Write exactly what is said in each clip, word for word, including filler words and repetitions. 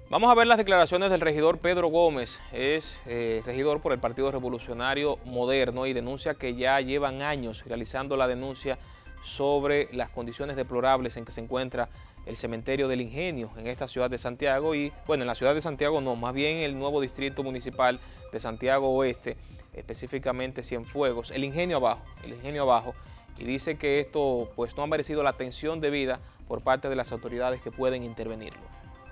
Vamos a ver las declaraciones del regidor Pedro Gómez. Es eh, regidor por el Partido Revolucionario Moderno y denuncia que ya llevan años realizando la denuncia sobre las condiciones deplorables en que se encuentra el cementerio del Ingenio en esta ciudad de Santiago y, bueno, en la ciudad de Santiago no, más bien el nuevo distrito municipal de Santiago Oeste, específicamente Cienfuegos, el Ingenio abajo, el Ingenio abajo, y dice que esto pues no ha merecido la atención debida por parte de las autoridades que pueden intervenirlo.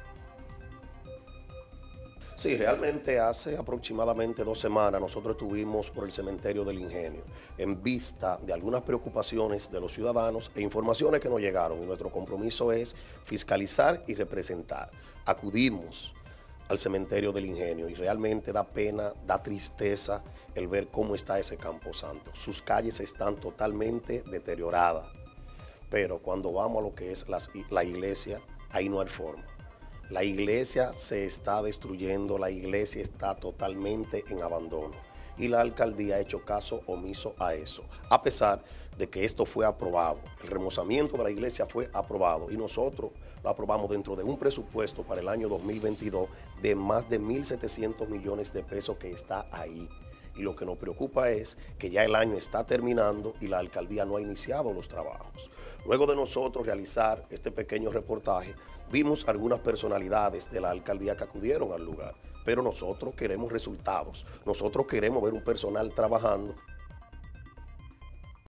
Sí, realmente hace aproximadamente dos semanas nosotros estuvimos por el cementerio del Ingenio en vista de algunas preocupaciones de los ciudadanos e informaciones que nos llegaron, y nuestro compromiso es fiscalizar y representar. Acudimos al cementerio del Ingenio y realmente da pena, da tristeza el ver cómo está ese camposanto. Sus calles están totalmente deterioradas, pero cuando vamos a lo que es las, la iglesia, ahí no hay forma. La iglesia se está destruyendo, la iglesia está totalmente en abandono y la alcaldía ha hecho caso omiso a eso, a pesar de que esto fue aprobado. El remozamiento de la iglesia fue aprobado y nosotros lo aprobamos dentro de un presupuesto para el año dos mil veintidós de más de mil setecientos millones de pesos que está ahí. Y lo que nos preocupa es que ya el año está terminando y la alcaldía no ha iniciado los trabajos. Luego de nosotros realizar este pequeño reportaje, vimos algunas personalidades de la alcaldía que acudieron al lugar, pero nosotros queremos resultados, nosotros queremos ver un personal trabajando.